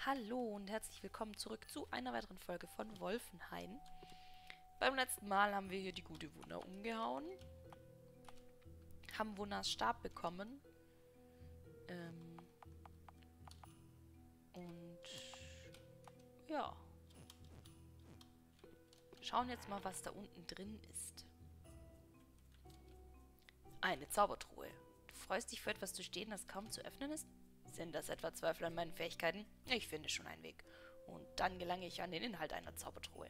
Hallo und herzlich willkommen zurück zu einer weiteren Folge von Wolfenhain. Beim letzten Mal haben wir hier die gute Wunna umgehauen, haben Wunnas Stab bekommen und ja, schauen jetzt mal, was da unten drin ist. Eine Zaubertruhe. Du freust dich für etwas zu stehen, das kaum zu öffnen ist? Sind das etwa Zweifel an meinen Fähigkeiten? Ich finde schon einen Weg. Und dann gelange ich an den Inhalt einer Zaubertruhe.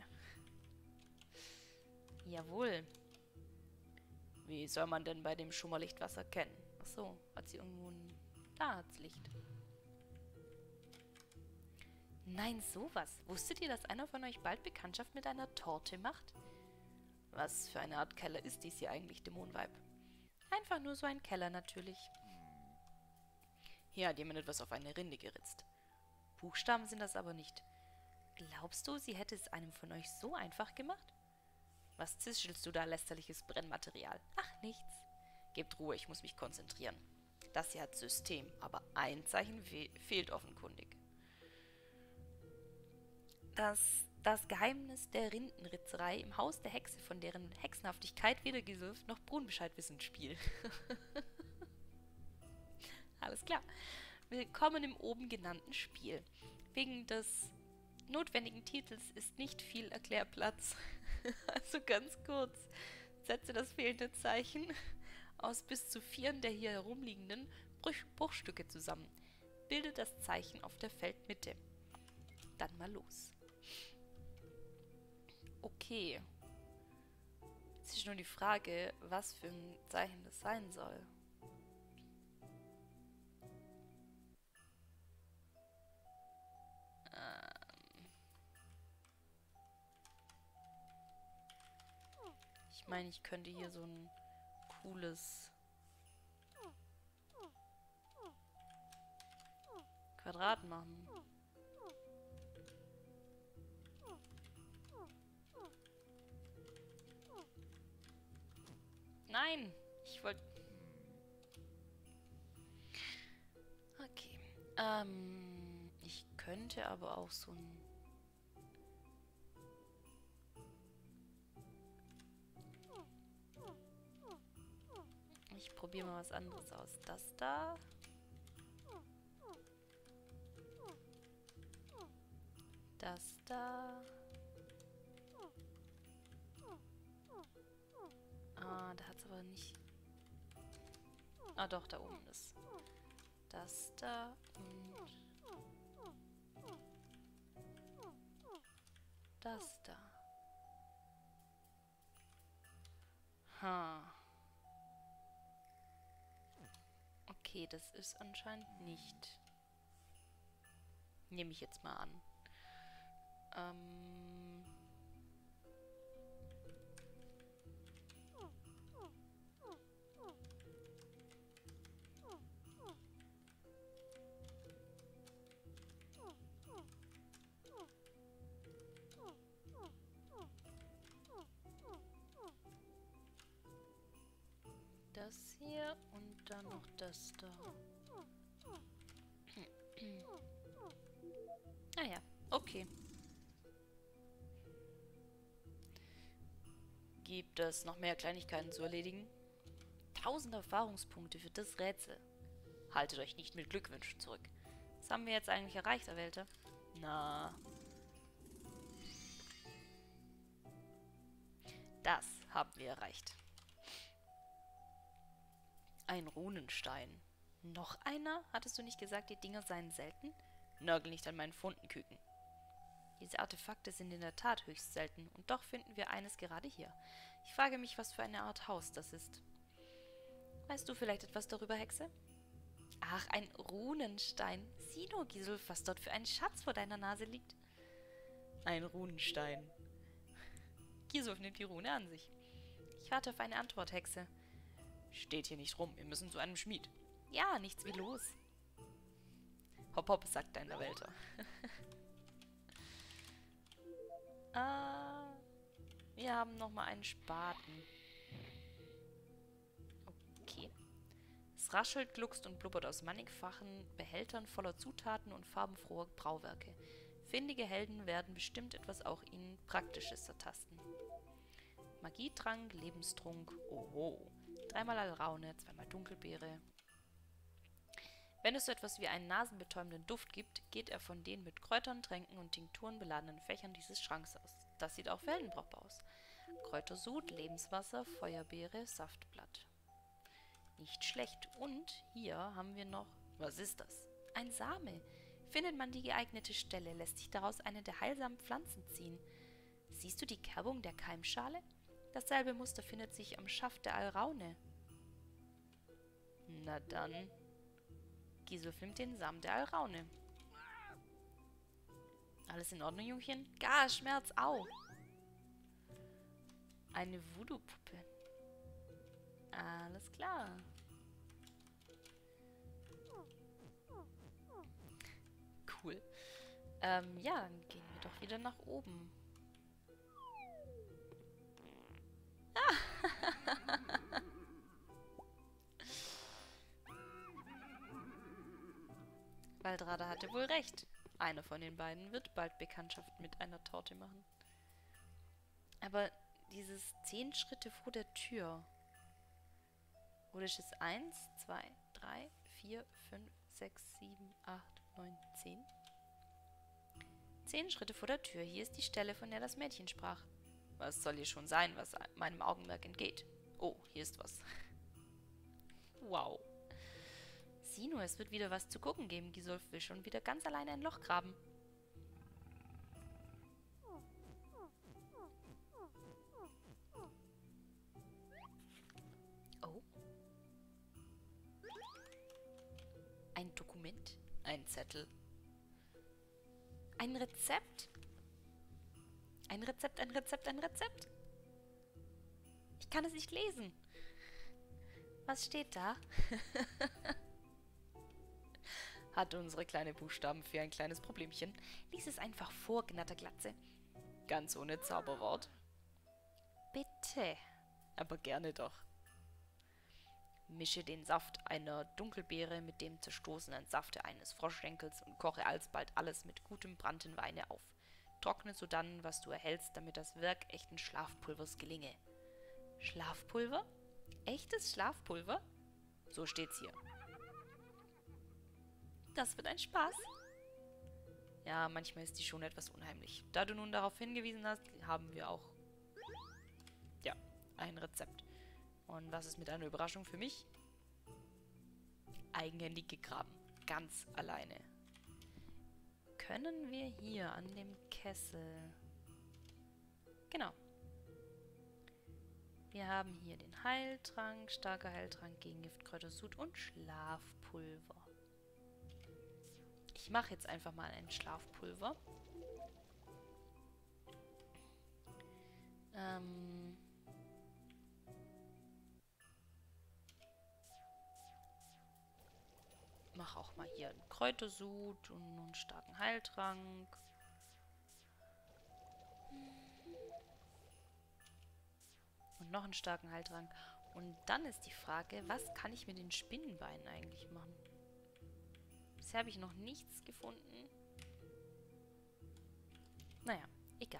Jawohl. Wie soll man denn bei dem Schummerlicht was erkennen? Ach so, hat sie irgendwo ein... Da hat's Licht. Nein, sowas. Wusstet ihr, dass einer von euch bald Bekanntschaft mit einer Torte macht? Was für eine Art Keller ist dies hier eigentlich, Dämonenweib? Einfach nur so ein Keller natürlich. Hier hat jemand etwas auf eine Rinde geritzt. Buchstaben sind das aber nicht. Glaubst du, sie hätte es einem von euch so einfach gemacht? Was zischelst du da, lästerliches Brennmaterial? Ach, nichts. Gebt Ruhe, ich muss mich konzentrieren. Das hier hat System, aber ein Zeichen fehlt offenkundig. Das Geheimnis der Rindenritzerei im Haus der Hexe, von deren Hexenhaftigkeit weder Gisulf noch Brunbescheid wissen, Spiel. Alles klar. Willkommen im oben genannten Spiel. Wegen des notwendigen Titels ist nicht viel Erklärplatz. Also ganz kurz. Setze das fehlende Zeichen aus bis zu 4 der hier herumliegenden Bruchstücke zusammen. Bilde das Zeichen auf der Feldmitte. Dann mal los. Okay. Jetzt ist nur die Frage, was für ein Zeichen das sein soll. Ich meine, ich könnte hier so ein cooles Quadrat machen. Nein! Ich wollte... Okay. Ich könnte aber auch so ein... Ich probiere mal was anderes aus. Das da. Das da. Ah, da hat es aber nicht... Ah, doch, da oben ist. Das da und... Das da. Ha. Okay, das ist anscheinend nicht. Nehme ich jetzt mal an. Das hier und dann noch das da. Ah ja, okay. Gibt es noch mehr Kleinigkeiten zu erledigen? 1000 Erfahrungspunkte für das Rätsel. Haltet euch nicht mit Glückwünschen zurück. Was haben wir jetzt eigentlich erreicht, Erwählte? Na. Das haben wir erreicht. Ein Runenstein. Noch einer? Hattest du nicht gesagt, die Dinger seien selten? Nörgel nicht an meinen Fundenküken. Diese Artefakte sind in der Tat höchst selten, und doch finden wir eines gerade hier. Ich frage mich, was für eine Art Haus das ist. Weißt du vielleicht etwas darüber, Hexe? Ach, ein Runenstein. Sieh nur, Gisulf, was dort für ein Schatz vor deiner Nase liegt. Ein Runenstein. Gisulf nimmt die Rune an sich. Ich warte auf eine Antwort, Hexe. Steht hier nicht rum, wir müssen zu einem Schmied. Ja, nichts wie los. Hopp, hopp, sagt dein Wälter. Wir haben nochmal einen Spaten. Okay. Es raschelt, gluckst und blubbert aus mannigfachen Behältern voller Zutaten und farbenfroher Brauwerke. Findige Helden werden bestimmt etwas auch ihnen Praktisches ertasten. Magietrank, Lebenstrunk, oho. 3-mal Alraune, 2-mal Dunkelbeere. Wenn es so etwas wie einen nasenbetäubenden Duft gibt, geht er von den mit Kräutern, Tränken und Tinkturen beladenen Fächern dieses Schranks aus. Das sieht auch für Helden brauchbar aus. Kräutersud, Lebenswasser, Feuerbeere, Saftblatt. Nicht schlecht. Und hier haben wir noch... Was ist das? Ein Same. Findet man die geeignete Stelle, lässt sich daraus eine der heilsamen Pflanzen ziehen. Siehst du die Kerbung der Keimschale? Dasselbe Muster findet sich am Schaft der Alraune. Na dann... Gisel filmt den Samen der Alraune. Alles in Ordnung, Jungchen? Gar, Schmerz, au! Eine Voodoo-Puppe. Alles klar. Cool. Ja, dann gehen wir doch wieder nach oben. Waldrada hatte wohl recht. Einer von den beiden wird bald Bekanntschaft mit einer Torte machen. Aber dieses 10 Schritte vor der Tür. Oder ist es 1, 2, 3, 4, 5, 6, 7, 8, 9, 10? 10 Schritte vor der Tür. Hier ist die Stelle, von der das Mädchen sprach. Was soll hier schon sein, was meinem Augenmerk entgeht? Oh, hier ist was. Wow. Sieh nur, es wird wieder was zu gucken geben. Gisulf will schon wieder ganz alleine ein Loch graben. Oh. Ein Dokument. Ein Zettel. Ein Rezept. Ein Rezept, ein Rezept, ein Rezept. Ich kann es nicht lesen. Was steht da? Hatte unsere kleine Buchstabenfee ein kleines Problemchen. Lies es einfach vor, Gnatterglatze. Ganz ohne Zauberwort. Bitte. Aber gerne doch. Mische den Saft einer Dunkelbeere mit dem zerstoßenen Safte eines Froschschenkels und koche alsbald alles mit gutem brannten Weine auf. Trockne sodann, was du erhältst, damit das Werk echten Schlafpulvers gelinge. Schlafpulver? Echtes Schlafpulver? So steht's hier. Das wird ein Spaß. Ja, manchmal ist die schon etwas unheimlich. Da du nun darauf hingewiesen hast, haben wir auch, ja, ein Rezept. Und was ist mit einer Überraschung für mich? Eigenhändig gegraben. Ganz alleine. Können wir hier an dem Kessel... Genau. Wir haben hier den Heiltrank, starker Heiltrank gegen Giftkräutersud und Schlafpulver. Ich mache jetzt einfach mal ein Schlafpulver. Mache auch mal hier einen Kräutersud und einen starken Heiltrank. Und noch einen starken Heiltrank. Und dann ist die Frage, was kann ich mit den Spinnenbeinen eigentlich machen? Bisher habe ich noch nichts gefunden. Naja, egal.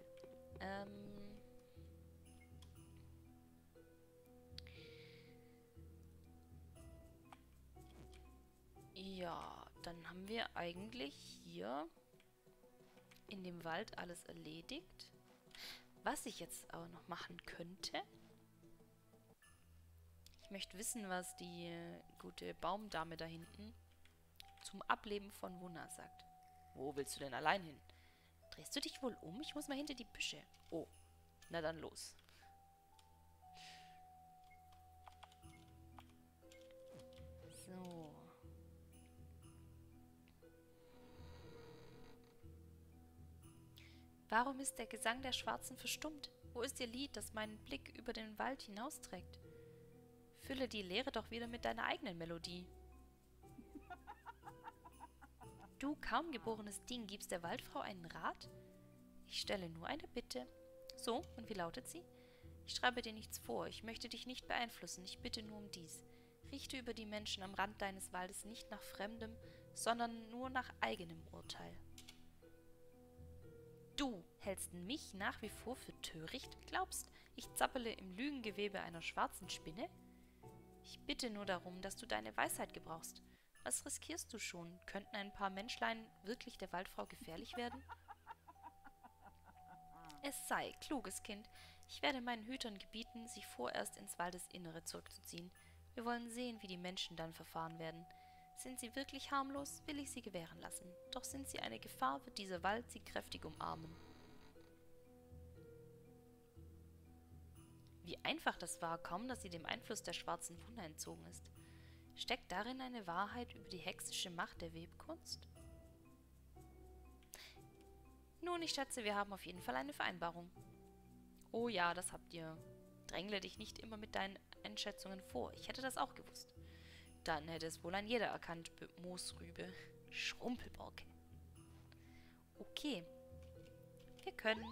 Ja, dann haben wir eigentlich hier in dem Wald alles erledigt. Was ich jetzt aber noch machen könnte... Ich möchte wissen, was die gute Baumdame da hinten zum Ableben von Wunna sagt. Wo willst du denn allein hin? Drehst du dich wohl um? Ich muss mal hinter die Büsche. Oh, na dann los. So. Warum ist der Gesang der Schwarzen verstummt? Wo ist ihr Lied, das meinen Blick über den Wald hinausträgt? Fülle die Leere doch wieder mit deiner eigenen Melodie. Du, kaum geborenes Ding, gibst der Waldfrau einen Rat? Ich stelle nur eine Bitte. So, und wie lautet sie? Ich schreibe dir nichts vor, ich möchte dich nicht beeinflussen, ich bitte nur um dies. Richte über die Menschen am Rand deines Waldes nicht nach fremdem, sondern nur nach eigenem Urteil. Du hältst mich nach wie vor für töricht? Glaubst, ich zappele im Lügengewebe einer schwarzen Spinne? Ich bitte nur darum, dass du deine Weisheit gebrauchst. Was riskierst du schon? Könnten ein paar Menschlein wirklich der Waldfrau gefährlich werden? Es sei, kluges Kind. Ich werde meinen Hütern gebieten, sich vorerst ins Waldesinnere zurückzuziehen. Wir wollen sehen, wie die Menschen dann verfahren werden. Sind sie wirklich harmlos, will ich sie gewähren lassen. Doch sind sie eine Gefahr, wird dieser Wald sie kräftig umarmen. Wie einfach das war, kaum dass sie dem Einfluss der schwarzen Wunde entzogen ist. Steckt darin eine Wahrheit über die hexische Macht der Webkunst? Nun, ich schätze, wir haben auf jeden Fall eine Vereinbarung. Oh ja, das habt ihr. Drängle dich nicht immer mit deinen Einschätzungen vor. Ich hätte das auch gewusst. Dann hätte es wohl ein jeder erkannt, Moosrübe. Schrumpelborke. Okay. Wir können.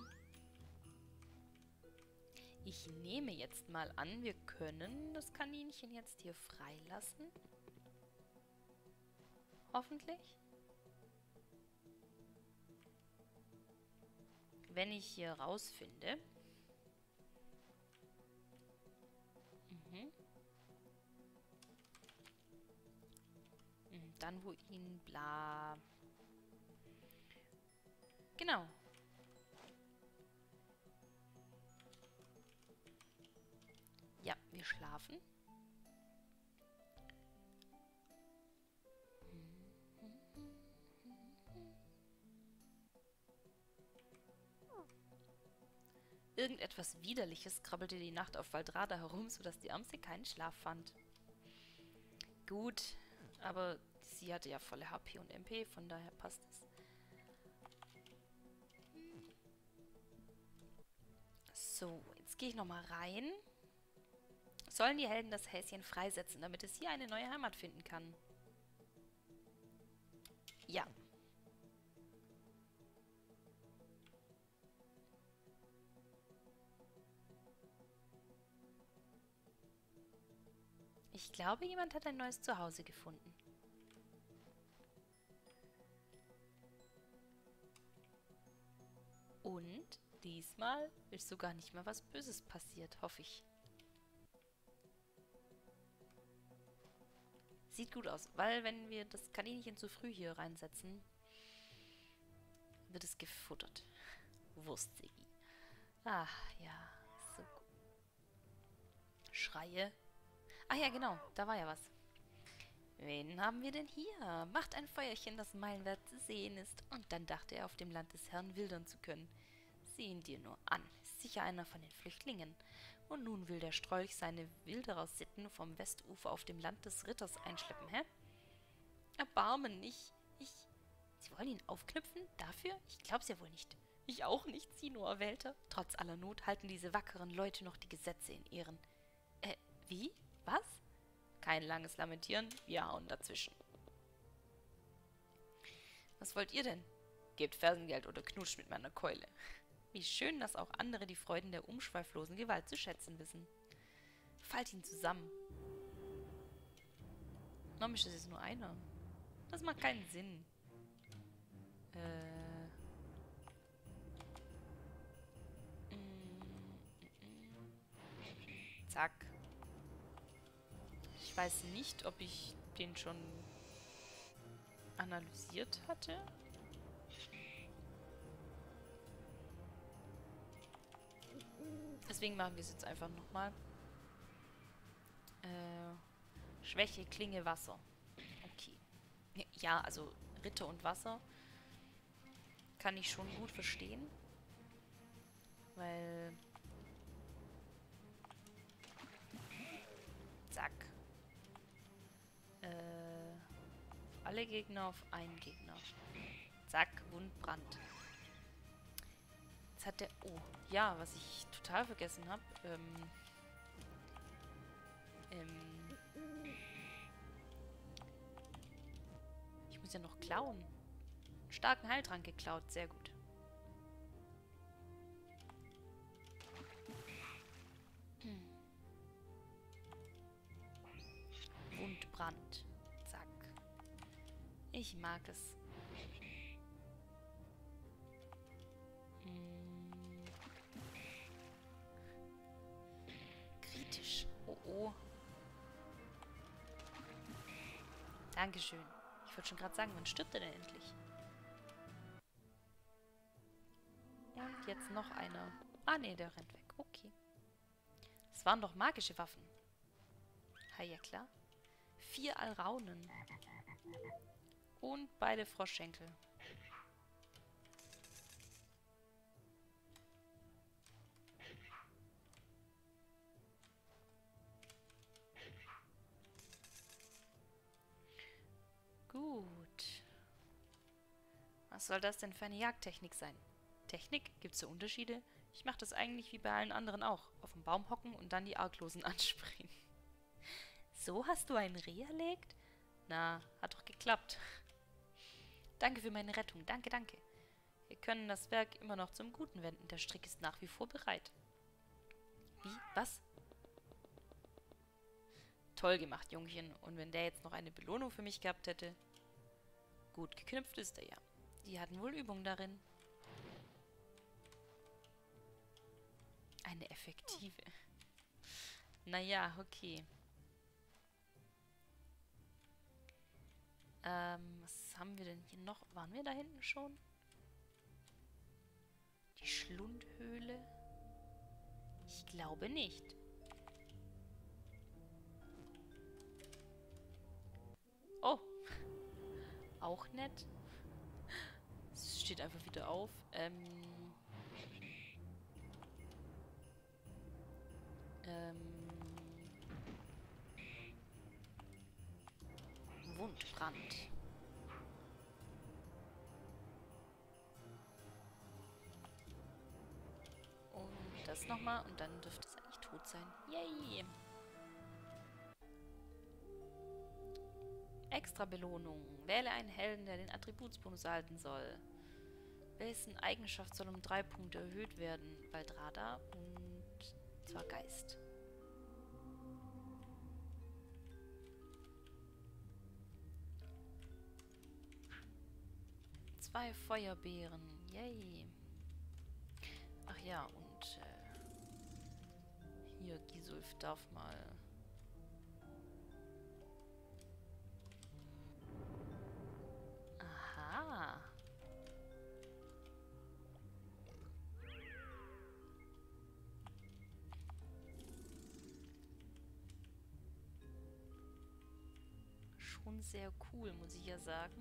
Ich nehme jetzt mal an, wir können das Kaninchen jetzt hier freilassen. Hoffentlich. Wenn ich hier rausfinde. Dann wo ihn bla. Genau. Ja, wir schlafen. Irgendetwas Widerliches krabbelte die Nacht auf Waldrada herum, sodass die Amsel keinen Schlaf fand. Gut, aber sie hatte ja volle HP und MP, von daher passt es. So, jetzt gehe ich nochmal rein. Sollen die Helden das Häschen freisetzen, damit es hier eine neue Heimat finden kann? Ja. Ich glaube, jemand hat ein neues Zuhause gefunden. Und diesmal ist sogar nicht mehr was Böses passiert, hoffe ich. Sieht gut aus, weil wenn wir das Kaninchen zu früh hier reinsetzen, wird es gefuttert. Wurstsägi. Ach ja, so gut. Schreie. Ah ja, genau, da war ja was. Wen haben wir denn hier? Macht ein Feuerchen, das meilenweit zu sehen ist. Und dann dachte er, auf dem Land des Herrn wildern zu können. Sieh ihn dir nur an, ist sicher einer von den Flüchtlingen. Und nun will der Strolch seine Wilderer-Sitten vom Westufer auf dem Land des Ritters einschleppen, hä? Erbarmen, Sie wollen ihn aufknüpfen? Dafür? Ich glaub's ja wohl nicht. Ich auch nicht, Sinor erwählter. Trotz aller Not halten diese wackeren Leute noch die Gesetze in Ehren. Wie? Was? Kein langes Lamentieren, wir hauen dazwischen. Was wollt ihr denn? Gebt Fersengeld oder knutscht mit meiner Keule. Wie schön, dass auch andere die Freuden der umschweiflosen Gewalt zu schätzen wissen. Fallt ihn zusammen. Warum ist das jetzt nur einer? Das macht keinen Sinn. Zack. Ich weiß nicht, ob ich den schon analysiert hatte. Deswegen machen wir es jetzt einfach nochmal. Schwäche, Klinge, Wasser. Okay. Ja, also Ritter und Wasser kann ich schon gut verstehen. Weil... Zack. Alle Gegner auf einen Gegner. Zack, Wundbrand. Jetzt hat der... Oh, ja, was ich total vergessen habe. Ich muss ja noch klauen. Starken Heiltrank geklaut, sehr gut. Ich mag es. Hm. Kritisch. Oh oh. Dankeschön. Ich wollte schon gerade sagen, wann stirbt er denn endlich? Und jetzt noch einer. Ah, nee, der rennt weg. Okay. Es waren doch magische Waffen. Ha, ja klar. 4 Alraunen. Und beide Froschschenkel. Gut. Was soll das denn für eine Jagdtechnik sein? Technik? Gibt's da Unterschiede? Ich mache das eigentlich wie bei allen anderen auch. Auf den Baum hocken und dann die Arglosen ansprechen. So hast du ein Reh erlegt? Na, hat doch geklappt. Danke für meine Rettung. Danke, danke. Wir können das Werk immer noch zum Guten wenden. Der Strick ist nach wie vor bereit. Wie? Was? Toll gemacht, Jungchen. Und wenn der jetzt noch eine Belohnung für mich gehabt hätte? Gut geknüpft ist er ja. Die hatten wohl Übung darin. Eine effektive. Naja, okay. Was haben wir denn hier noch? Waren wir da hinten schon? Die Schlundhöhle? Ich glaube nicht. Oh. Auch nett. Es steht einfach wieder auf. Wundbrand. Und das nochmal und dann dürfte es eigentlich tot sein. Yay! Extra Belohnung. Wähle einen Helden, der den Attributsbonus erhalten soll. Wessen Eigenschaft soll um 3 Punkte erhöht werden? Valdrada und zwar Geist. Zwei Feuerbeeren. Yay. Ach ja, und hier, Gisulf darf mal... Aha. Schon sehr cool, muss ich ja sagen.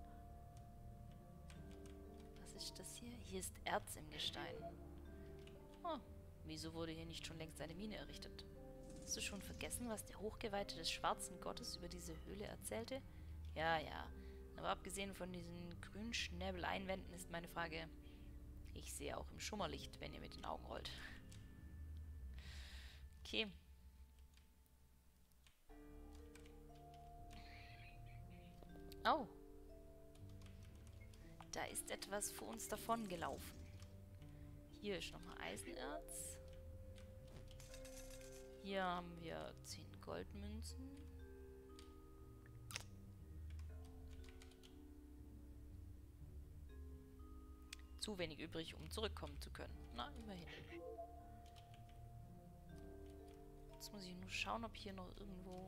Was ist das hier? Hier ist Erz im Gestein. Oh, wieso wurde hier nicht schon längst eine Mine errichtet? Hast du schon vergessen, was der Hochgeweihte des schwarzen Gottes über diese Höhle erzählte? Ja, ja. Aber abgesehen von diesen grünen Schnäbeleinwänden ist meine Frage... Ich sehe auch im Schummerlicht, wenn ihr mit den Augen rollt. Okay. Oh. Da ist etwas vor uns davon gelaufen. Hier ist nochmal Eisenerz. Hier haben wir 10 Goldmünzen. Zu wenig übrig, um zurückkommen zu können. Na, immerhin. Jetzt muss ich nur schauen, ob hier noch irgendwo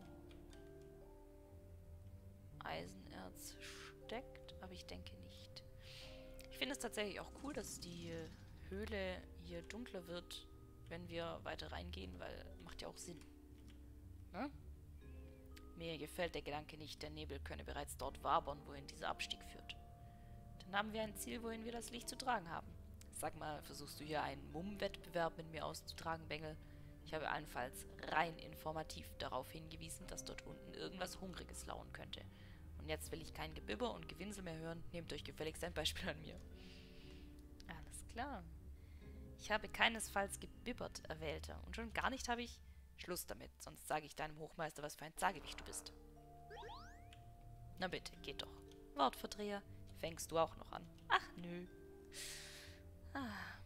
Eisenerz steckt, aber ich denke nicht. Ich finde es tatsächlich auch cool, dass die Höhle hier dunkler wird, wenn wir weiter reingehen, weil macht ja auch Sinn. Ne? Mir gefällt der Gedanke nicht, der Nebel könne bereits dort wabern, wohin dieser Abstieg führt. Dann haben wir ein Ziel, wohin wir das Licht zu tragen haben. Sag mal, versuchst du hier einen Mumm-Wettbewerb mit mir auszutragen, Bengel? Ich habe allenfalls rein informativ darauf hingewiesen, dass dort unten irgendwas Hungriges lauern könnte. Und jetzt will ich kein Gebibber und Gewinsel mehr hören. Nehmt euch gefälligst ein Beispiel an mir. Alles klar. Ich habe keinesfalls gebibbert, Erwählter. Und schon gar nicht habe ich... Schluss damit, sonst sage ich deinem Hochmeister, was für ein Zagewicht du bist. Na bitte, geht doch. Wortverdreher, fängst du auch noch an? Ach, nö. Ah.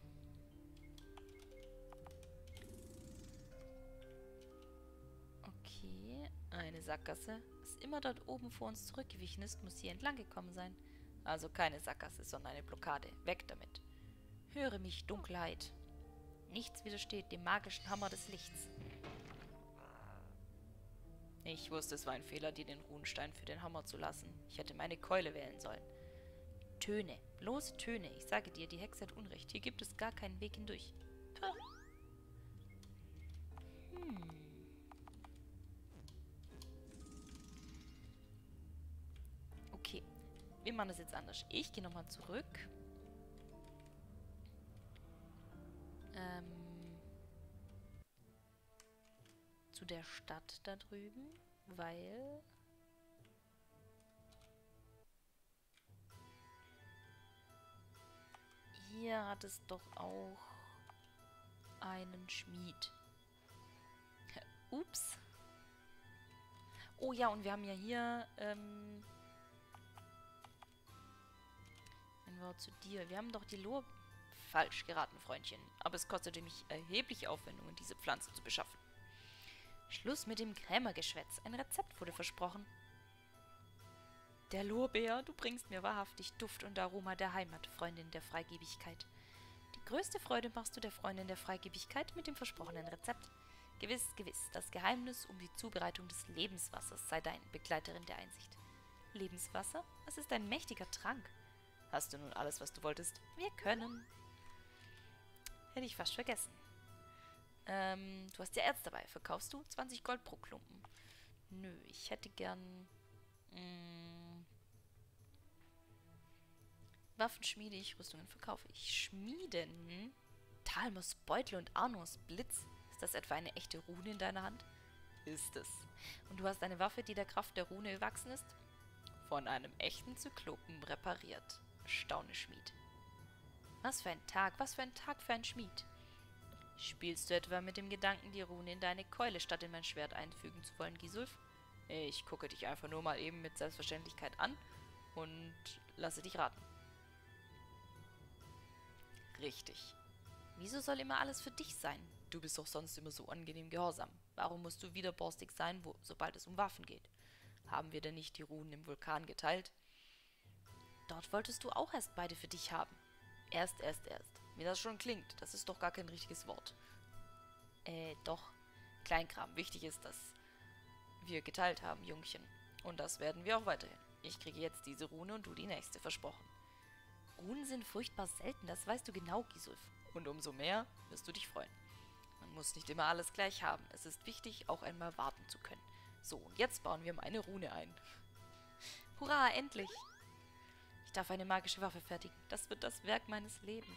Okay, eine Sackgasse. Was immer dort oben vor uns zurückgewichen ist, muss hier entlang gekommen sein. Also keine Sackgasse, sondern eine Blockade. Weg damit. Höre mich, Dunkelheit. Nichts widersteht dem magischen Hammer des Lichts. Ich wusste, es war ein Fehler, dir den Runenstein für den Hammer zu lassen. Ich hätte meine Keule wählen sollen. Töne, bloße Töne. Ich sage dir, die Hexe hat Unrecht. Hier gibt es gar keinen Weg hindurch. Puh. Okay, wir machen das jetzt anders. Ich gehe nochmal zurück. Zu der Stadt da drüben, weil... Hier hat es doch auch einen Schmied. Ups. Oh ja, und wir haben ja hier, ein Wort zu dir. Wir haben doch die Lohr... Falsch geraten, Freundchen. Aber es kostete mich erhebliche Aufwendungen, diese Pflanze zu beschaffen. Schluss mit dem Krämergeschwätz. Ein Rezept wurde versprochen. Der Lorbeer, du bringst mir wahrhaftig Duft und Aroma der Heimat, Freundin der Freigebigkeit. Die größte Freude machst du der Freundin der Freigebigkeit mit dem versprochenen Rezept. Gewiss, gewiss, das Geheimnis um die Zubereitung des Lebenswassers sei dein Begleiterin der Einsicht. Lebenswasser? Es ist ein mächtiger Trank. Hast du nun alles, was du wolltest? Wir können. Hätte ich fast vergessen. Du hast ja Erz dabei. Verkaufst du? 20 Gold pro Klumpen. Nö, ich hätte gern... Waffen schmiede ich, Rüstungen verkaufe ich. Schmieden? Talmos Beutel und Arnos Blitz. Ist das etwa eine echte Rune in deiner Hand? Ist es. Und du hast eine Waffe, die der Kraft der Rune gewachsen ist? Von einem echten Zyklopen repariert. Staune Schmied. Was für ein Tag für ein Schmied. Spielst du etwa mit dem Gedanken, die Rune in deine Keule statt in mein Schwert einfügen zu wollen, Gisulf? Ich gucke dich einfach nur mal eben mit Selbstverständlichkeit an und lasse dich raten. Richtig. Wieso soll immer alles für dich sein? Du bist doch sonst immer so angenehm gehorsam. Warum musst du wieder borstig sein, sobald es um Waffen geht? Haben wir denn nicht die Runen im Vulkan geteilt? Dort wolltest du auch erst beide für dich haben. Erst. Wie das schon klingt, das ist doch gar kein richtiges Wort. Doch. Kleinkram. Wichtig ist, dass wir geteilt haben, Jungchen. Und das werden wir auch weiterhin. Ich kriege jetzt diese Rune und du die nächste, versprochen. Runen sind furchtbar selten, das weißt du genau, Gisulf. Und umso mehr wirst du dich freuen. Man muss nicht immer alles gleich haben. Es ist wichtig, auch einmal warten zu können. So, und jetzt bauen wir meine Rune ein. Hurra, endlich! Ich darf eine magische Waffe fertigen. Das wird das Werk meines Lebens.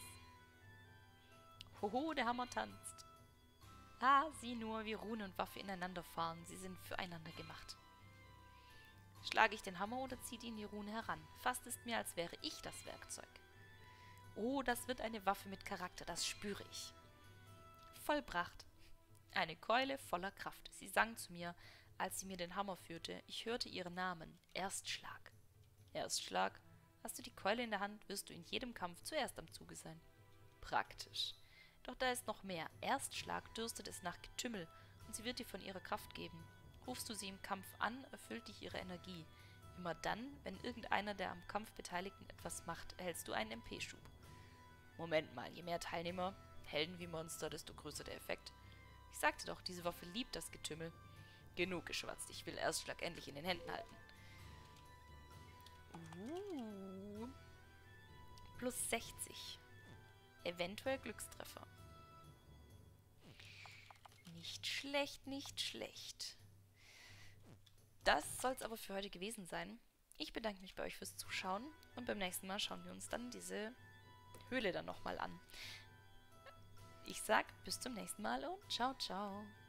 Hoho, der Hammer tanzt. Ah, sieh nur, wie Rune und Waffe ineinander fahren. Sie sind füreinander gemacht. Schlage ich den Hammer oder zieht ihn die Rune heran? Fast ist mir, als wäre ich das Werkzeug. Oh, das wird eine Waffe mit Charakter, das spüre ich. Vollbracht. Eine Keule voller Kraft. Sie sang zu mir, als sie mir den Hammer führte. Ich hörte ihren Namen. Erstschlag. Erstschlag? Hast du die Keule in der Hand, wirst du in jedem Kampf zuerst am Zuge sein. Praktisch. Doch da ist noch mehr. Erstschlag dürstet es nach Getümmel und sie wird dir von ihrer Kraft geben. Rufst du sie im Kampf an, erfüllt dich ihre Energie. Immer dann, wenn irgendeiner der am Kampf Beteiligten etwas macht, erhältst du einen MP-Schub. Moment mal, je mehr Teilnehmer, Helden wie Monster, desto größer der Effekt. Ich sagte doch, diese Waffe liebt das Getümmel. Genug geschwatzt, ich will Erstschlag endlich in den Händen halten. Plus 60. Eventuell Glückstreffer. Nicht schlecht, nicht schlecht. Das soll es aber für heute gewesen sein. Ich bedanke mich bei euch fürs Zuschauen und beim nächsten Mal schauen wir uns dann diese Höhle dann nochmal an. Ich sag bis zum nächsten Mal und ciao, ciao.